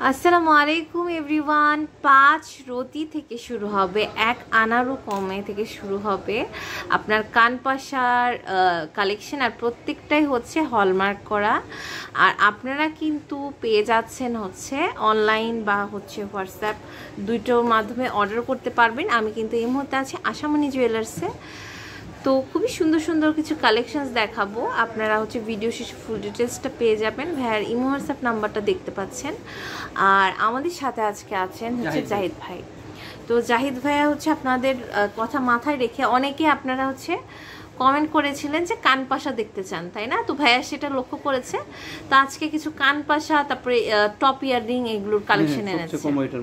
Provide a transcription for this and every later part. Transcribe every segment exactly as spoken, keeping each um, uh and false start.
আসসালামু আলাইকুম এভরিওয়ান। পাঁচ রতি থেকে শুরু হবে, এক আনারও কমে থেকে শুরু হবে আপনার কানপাশার কালেকশন, আর প্রত্যেকটাই হচ্ছে হলমার্ক করা। আর আপনারা কিন্তু পেয়ে যাচ্ছেন হচ্ছে অনলাইন বা হচ্ছে হোয়াটসঅ্যাপ দুইটোর মাধ্যমে অর্ডার করতে পারবেন। আমি কিন্তু এই মুহূর্তে আছি আশামণি জুয়েলার্সে। তো খুবই সুন্দর সুন্দর কিছু কালেকশনস দেখাবো, আপনারা হচ্ছে ভিডিও শেষে ফুল ডিটেলসটা পেয়ে যাবেন। ভাইয়ার ইমো হোয়াটসঅ্যাপ নাম্বারটা দেখতে পাচ্ছেন। আর আমাদের সাথে আজকে আছেন হচ্ছে জাহিদ ভাই। তো জাহিদ ভাইয়া হচ্ছে আপনাদের কথা মাথায় রেখে অনেকে আপনারা হচ্ছে কমেন্ট করেছিলেন যে কানপাশা দেখতে চান, তাই না? তো ভাইয়া সেটা লক্ষ্য করেছে, তো আজকে কিছু কানপাশা তারপরে টপ ইয়াররিং এগুলোর কালেকশন এনেছে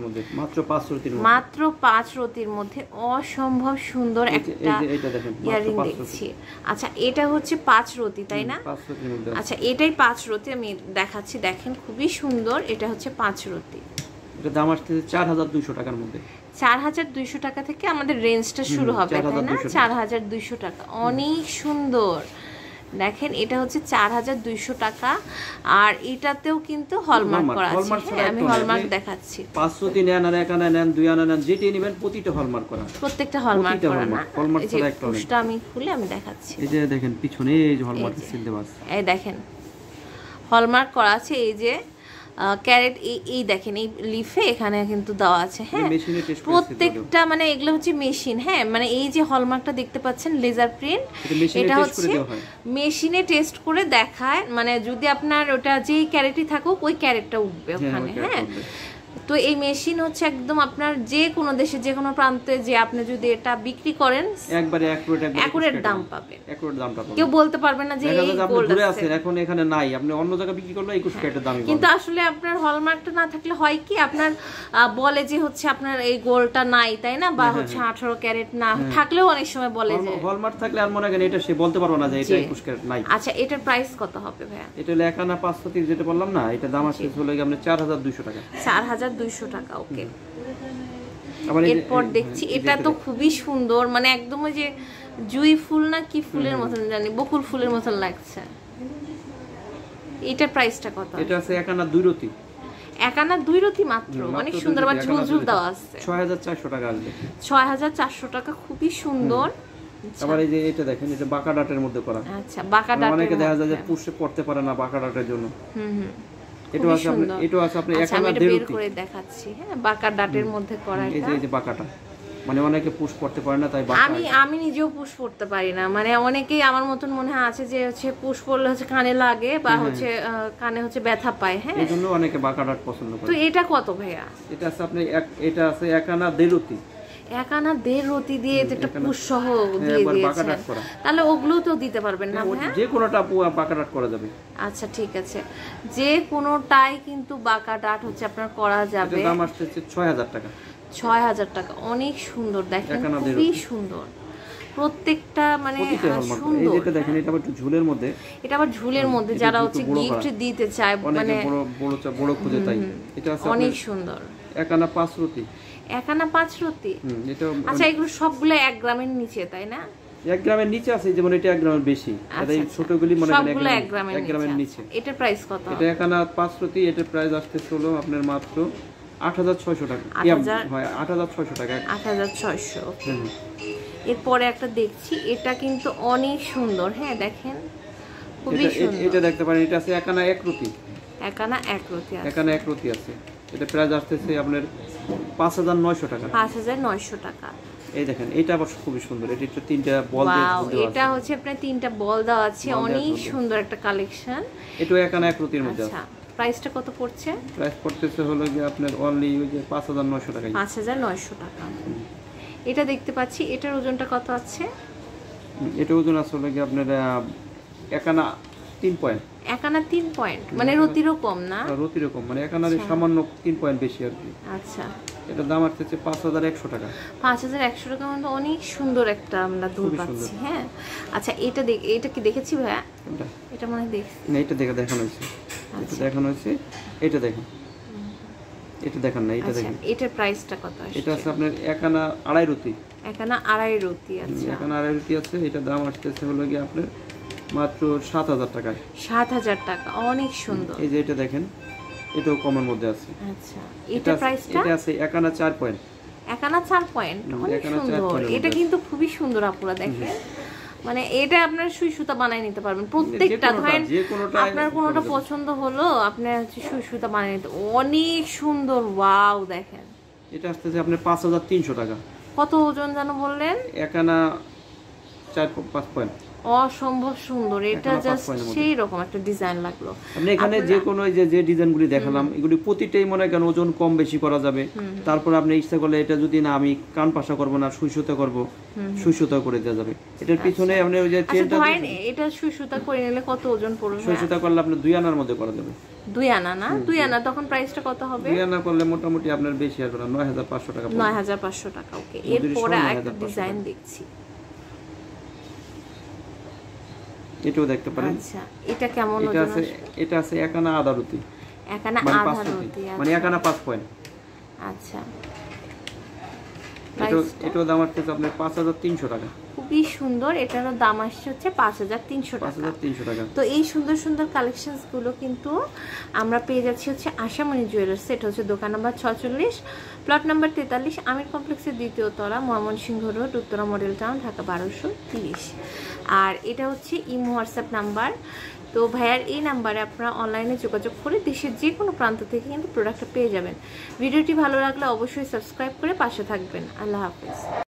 মাত্র পাঁচ রতির মধ্যে। অসম্ভব সুন্দর একটা ইয়াররিং দেখছি। আচ্ছা, এটা হচ্ছে পাঁচ রতি, তাই না? আচ্ছা, এটাই পাঁচ রতি, আমি দেখাচ্ছি, দেখেন খুবই সুন্দর। এটা হচ্ছে পাঁচ রতি, এটা দাম আসছে চার হাজার দুইশো টাকার মধ্যে। চার হাজার দুইশো টাকা থেকে আমাদের রেঞ্জটা শুরু হবে, তাই না? চার হাজার দুইশো টাকা, অনেক সুন্দর। দেখেন এটা হচ্ছে চার হাজার দুইশো টাকা, আর এটাতেও কিন্তু হলমার্ক করা আছে। আমি হলমার্ক দেখাচ্ছি। পাঁচশো তিন আনা, এক আনা নেন, দুই আনা নেন, যেটি নেবেন প্রতিটা হলমার্ক করা, প্রত্যেকটা হলমার্ক করা না। হলমার্ক ছাড়া একটা নেই। এটা আমি খুলে আমি দেখাচ্ছি। এই যে দেখেন পিছনে এই যে হলমার্ক সিল দেওয়া আছে, এই দেখেন হলমার্ক করা আছে। এই যে ক্যারেট এই দেখেন এই লিফে এখানে কিন্তু দেওয়া আছে। হ্যাঁ, প্রত্যেকটা মানে এগুলো হচ্ছে মেশিন। হ্যাঁ, মানে এই যে হলমার্কটা দেখতে পাচ্ছেন লেজার প্রিন্ট, এটা হচ্ছে মেশিনে টেস্ট করে দেখায়, মানে যদি আপনার ওটা যেই ক্যারেটই থাকুক ওই ক্যারেটটা উঠবে ওখানে। হ্যাঁ, তো এই মেশিন হচ্ছে একদম আপনার যে কোনো দেশে যে কোনো প্রান্তে যে আপনি যদি এটা বিক্রি করেন একবারে অ্যাকুরেট দাম পাবেন। অ্যাকুরেট দাম পাবেন, কেউ বলতে পারবে না যে এই গোল্ড আছে এখন এখানে নাই, আপনি অন্য জায়গায় বিক্রি করলে একুশ ক্যারেটের দামই পাবেন। কিন্তু আসলে আপনার হলমার্কটা না থাকলে হয় কি, আপনার বলে যে হচ্ছে আপনার এই গোল্ডটা নাই, তাই না? বা হচ্ছে আঠারো ক্যারেট না থাকলেও অনেক সময় বলে যে হলমার্ক থাকলে আর মনে করেন এটা সে বলতে পারবে না যে এটা একুশ ক্যারেট নাই। আচ্ছা, এটার প্রাইস কত হবে ভাইয়া? এটা হলো এক আনা পাঁচশো তিরিশ, যেটা বললাম না, এটা দাম আছে হলো কি আপনার চার হাজার দুইশো টাকা। চার হাজার দুইশো টাকা, ওকে। এরপর দেখছি এটা তো খুবই সুন্দর, মানে একদম ওই যে জুই ফুল না কি ফুলের মতন জানি, বকুল ফুলের মতন লাগছে। এটার প্রাইসটা কত? এটা আছে এক আনা দুই রতি। এক আনা দুই রতি মাত্র, অনেক সুন্দর, আবার ঝুলঝুল দেওয়া আছে। ছয় হাজার চারশো টাকা আসবে। ছয় হাজার চারশো টাকা, খুবই সুন্দর। আবার এই যে এটা দেখেন, এটা বাঁকা ডাটের মধ্যে করা। আচ্ছা, বাঁকা ডাট অনেকে দেখা যায় যে পুষে পড়তে পারে না বাঁকা ডাটের জন্য। হুম হুম, এটা আছে আপনি, এটা আছে আপনি এক আনা দেড় রতি করে দেখাচ্ছি। হ্যাঁ, বাঁকা ডাটের মধ্যে করা। এই যে এই যে বাঁকাটা, মানে অনেকে পুশ করতে পারে না, তাই বাঁকা। আমি আমি নিজেও পুশ করতে পারি না, মানে অনেকেই আমার মতন মনে হয় আছে যে হচ্ছে পুশ করলে হচ্ছে কানে লাগে বা হচ্ছে কানে হচ্ছে ব্যথা পায়। হ্যাঁ, এইজন্য অনেকে বাঁকা ডাট পছন্দ করে। তো এটা কত ভাইয়া? এটা আছে আপনি এক, এটা আছে এক আনা দেড় রতি। এক আনা দেড় রতি দিয়ে একটা পুশ সহ দিয়ে দিয়েছেন, তাহলে ওগুলো তো দিতে পারবেন না? হ্যাঁ, যে কোনোটা বাঁকা ডাট করা যাবে। আচ্ছা, ঠিক আছে, যে কোনোটাই কিন্তু বাঁকা ডাট হচ্ছে আপনার করা যাবে। এটার দাম আসছে ছয় হাজার টাকা। ছয় হাজার টাকা, অনেক সুন্দর। দেখেন খুবই সুন্দর প্রত্যেকটা, মানে সুন্দর। এটা দেখেন, এটা আবার ঝুলের মধ্যে, এটা আবার ঝুলের মধ্যে যারা হচ্ছে গিফট দিতে চায়, মানে বড় বড় বড় খুঁজে, তাই এটা আছে অনেক সুন্দর। এক আনা পাঁচ রতি। এক আনা পাঁচ রতি। আচ্ছা, এগুলো সবগুলো এক গ্রামের নিচে, তাই না? এক গ্রামের নিচে আছে, যেমন এটা এক গ্রামের বেশি, আর এই ছোটগুলি মনে করেন এক গ্রামের নিচে। এটার প্রাইস কত? এটা এক আনা পাঁচ রতি, এটার প্রাইস আসছে হলো আপনার মাত্র আট হাজার ছয়শো টাকা। হয় আট হাজার ছয়শো টাকা, আট হাজার ছয়শো। এরপরে একটা দেখছি, এটা কিন্তু অনেক সুন্দর। হ্যাঁ, দেখেন খুবই সুন্দর। এটা দেখতে পারেন, এটা আছে এক আনা এক রতি। এক আনা এক রতি আছে, এক আনা এক রতি আছে। এটা প্রাইস আসতেছে আপনার পাঁচ হাজার নয়শো টাকা। পাঁচ হাজার নয়শো টাকা। এই দেখেন, এটা আবার খুবই সুন্দর। এটা একটু তিনটা বল দেওয়া আছে। এটা হচ্ছে আপনার তিনটা বল দেওয়া আছে, অনেক সুন্দর একটা কালেকশন। এটা এক আনা এক রতির মধ্যে আছে। আচ্ছা, প্রাইসটা কত পড়ছে? প্রাইস পড়তেছে হলো কি আপনার অনলি ওই যে পাঁচ হাজার নয়শো টাকা। পাঁচ হাজার নয়শো টাকা। এটা দেখতে পাচ্ছি, এটার ওজনটা কত আছে? এটা ওজন আছে হলো কি আপনার এক আনা তিন পয়েন্ট। এক আনা তিন পয়েন্ট, মানে রতিরও কম না? রতিরও কম, মানে এক আনার সামান্য তিন পয়েন্ট বেশি আর কি। আচ্ছা, এটা দাম আসছে পাঁচ হাজার একশো টাকা। পাঁচ হাজার একশো টাকা মানে অনেক সুন্দর একটা আমরা দুল পাচ্ছি। হ্যাঁ, আচ্ছা, এটা দেখ, এটা কি দেখেছি ভাইয়া? এটা মনে হয় দেখছি না, এটা দেখে দেখানো হয়েছে। এটা দেখানো হয়েছে, এটা দেখেন, এটা দেখেন না, এটা দেখেন। এটার প্রাইসটা কত আছে? এটা আছে আপনার এক আনা আড়াই রতি। এক আনা আড়াই রতি আছে। এক আনা আড়াই রতি আছে। এটা দাম আসতেছে হলো কি আপনার মাত্র সাত হাজার টাকা। সাত হাজার টাকা, অনেক সুন্দর। এই যে এটা দেখেন, এটাও কমের মধ্যে আছে। আচ্ছা এটা প্রাইসটা? এটা আছে এক আনা চার পয়েন্ট। এক আনা চার পয়েন্ট, অনেক সুন্দর। এটা কিন্তু খুবই সুন্দর আপুরা, দেখেন মানে এটা আপনার সুই সুতা বানাই নিতে পারবেন প্রত্যেকটা। ধরেন আপনার কোনোটা পছন্দ হলো, আপনার হচ্ছে সুই সুতা বানাই নিতে, অনেক সুন্দর। ওয়াও দেখেন, এটা আসতেছে আপনার পাঁচ হাজার তিনশো টাকা। কত ওজন জানো বললেন? এক আনা চার পাঁচ পয়েন্ট। অসম্ভব সুন্দর, এটা জাস্ট সেই রকম একটা ডিজাইন লাগলো। আপনি এখানে যে কোনো যে যে ডিজাইনগুলি দেখালাম এগুলি প্রতিটাই মনে করেন ওজন কম বেশি করা যাবে। তারপর আপনি ইচ্ছা করলে এটা যদি না আমি কান পাশা করব না সুই সুতা করব, সুই সুতা করে দেওয়া যাবে। এটার পিছনে আপনি ওই যে চেনটা ধরেন এটা সুই সুতা করে নিলে কত ওজন পড়বে? সুই সুতা করলে আপনি দুই আনার মধ্যে করা যাবে। দুই আনা না? দুই আনা তখন প্রাইসটা কত হবে? দুই আনা করলে মোটামুটি আপনার বেশি আসবে না, নয় হাজার পাঁচশো টাকা। নয় হাজার পাঁচশো টাকা। ওকে, এরপরে একটা ডিজাইন দেখছি, এটাও দেখতে পারেন। আচ্ছা এটা কেমন ওজন? এটা আছে এটা আছে এক আনা আধা রুটি। এক আনা আধা রুটি মানে এক আনা পাঁচ পয়েন্ট। আচ্ছা এটা এটার দাম আসছে আপনার পাঁচ হাজার তিনশো টাকা। খুবই সুন্দর, এটারও দাম আসছে হচ্ছে পাঁচ হাজার তিনশো টাকা। পাঁচ হাজার তিনশো টাকা। তো এই সুন্দর সুন্দর কালেকশনস গুলো কিন্তু আমরা পেয়ে যাচ্ছি হচ্ছে আশামণি জুয়েলার্স। এটা হচ্ছে দোকান নাম্বার ছচল্লিশ, প্লট নাম্বার তেতাল্লিশ, আমির কমপ্লেক্সের দ্বিতীয় তলা, Mymensingh road, Uttara model town, Dhaka বারোশো তিরিশ। আর এটা হচ্ছে ইমো হোয়াটসঅ্যাপ নাম্বার। তো ভাইয়ার এই নাম্বারে আপনারা অনলাইনে যোগাযোগ করে দেশের যে কোনো প্রান্ত থেকে কিন্তু প্রোডাক্টটা পেয়ে যাবেন। ভিডিওটি ভালো লাগলে অবশ্যই সাবস্ক্রাইব করে পাশে থাকবেন। আল্লাহ হাফেজ।